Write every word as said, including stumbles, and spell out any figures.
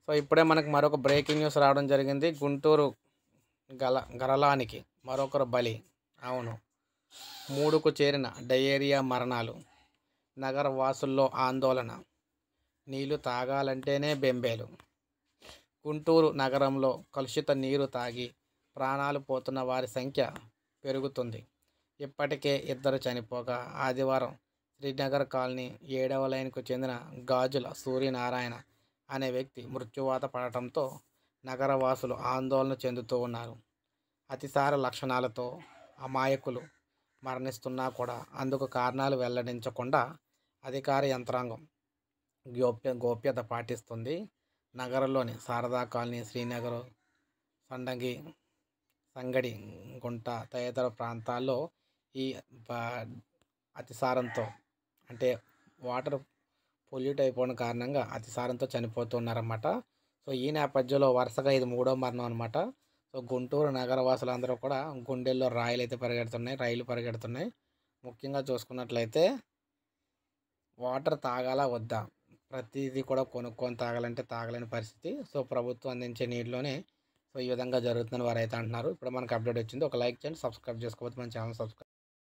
So ఇప్పుడే మనకు మరొక బ్రేకింగ్ న్యూస్ రావడం జరిగింది. గుంటూరు గల గరలానికి మరొకరు బలి. అవును, మూడుకు చేరిన డయేరియా మరణాలు. నగర వాసుల్లో ఆందోళన. నీళ్లు తాగాలంటేనే బెంబేలు. గుంటూరు నగరంలో కలుషిత నీరు తాగి ప్రాణాలు పోతున్న వారి సంఖ్య పెరుగుతుంది. ఇప్పటికే ఇద్దరు చనిపోగా ఆదివారం శ్రీనగర్ కాలనీ ఏడవ లైన్కు చెందిన గాజుల సూర్యనారాయణ అనే వ్యక్తి మృత్యువాత పడటంతో నగరవాసులు ఆందోళన చెందుతూ ఉన్నారు. అతిసార లక్షణాలతో అమాయకులు మరణిస్తున్నా కూడా అందుకు కారణాలు వెల్లడించకుండా అధికార యంత్రాంగం గోప్య గోప్యత పాటిస్తుంది. నగరంలోని శారదా కాలనీ, శ్రీనగర్, సండంగి, సంగడి గుంట తదితర ప్రాంతాల్లో ఈ అతిసారంతో అంటే వాటర్ పొల్యూట్ అయిపోవడం కారణంగా అతిసారంతో చనిపోతున్నారన్నమాట. సో ఈ నేపథ్యంలో వరుసగా ఇది మూడో మరణం అనమాట. సో గుంటూరు నగర వాసులందరూ కూడా గుండెల్లో రాయిలు అయితే పరిగెడుతున్నాయి, రైలు పరిగెడుతున్నాయి. ముఖ్యంగా చూసుకున్నట్లయితే వాటర్ తాగాలా వద్దా, ప్రతిదీ కూడా కొనుక్కొని తాగాలంటే తాగలేని పరిస్థితి. సో ప్రభుత్వం అందించే నీటిలోనే సో ఈ విధంగా జరుగుతుందని వారు అయితే అంటున్నారు. ఇప్పుడు మనకు అప్డేట్ వచ్చింది. ఒక లైక్ చేయండి, సబ్స్క్రైబ్ చేసుకోవచ్చు మన ఛానల్ సబ్స్క్రైబ్